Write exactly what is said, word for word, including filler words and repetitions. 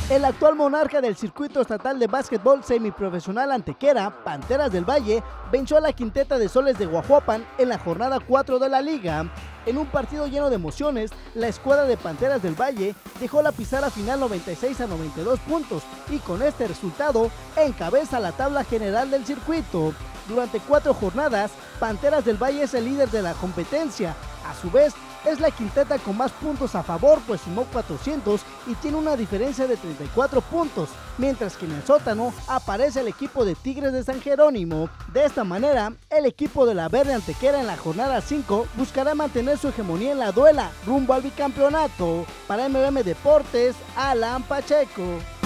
El actual monarca del circuito estatal de básquetbol semiprofesional Antequera, Panteras del Valle, venció a la Quinteta de Soles de Guajuapan en la jornada cuatro de la liga. En un partido lleno de emociones, la escuadra de Panteras del Valle dejó la pizarra final noventa y seis a noventa y dos puntos y con este resultado encabeza la tabla general del circuito. Durante cuatro jornadas, Panteras del Valle es el líder de la competencia. A su vez, es la quinteta con más puntos a favor, pues sumó cuatrocientos y tiene una diferencia de treinta y cuatro puntos, mientras que en el sótano aparece el equipo de Tigres de San Jerónimo. De esta manera, el equipo de la Verde Antequera en la jornada cinco buscará mantener su hegemonía en la duela rumbo al bicampeonato. Para M B M Deportes, Alan Pacheco.